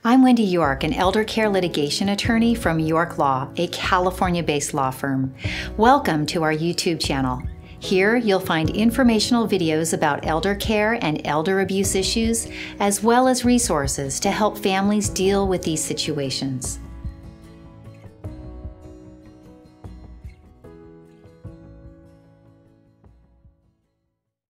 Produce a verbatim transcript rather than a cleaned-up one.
I'm Wendy York, an elder care litigation attorney from York Law, a California-based law firm. Welcome to our YouTube channel. Here you'll find informational videos about elder care and elder abuse issues, as well as resources to help families deal with these situations.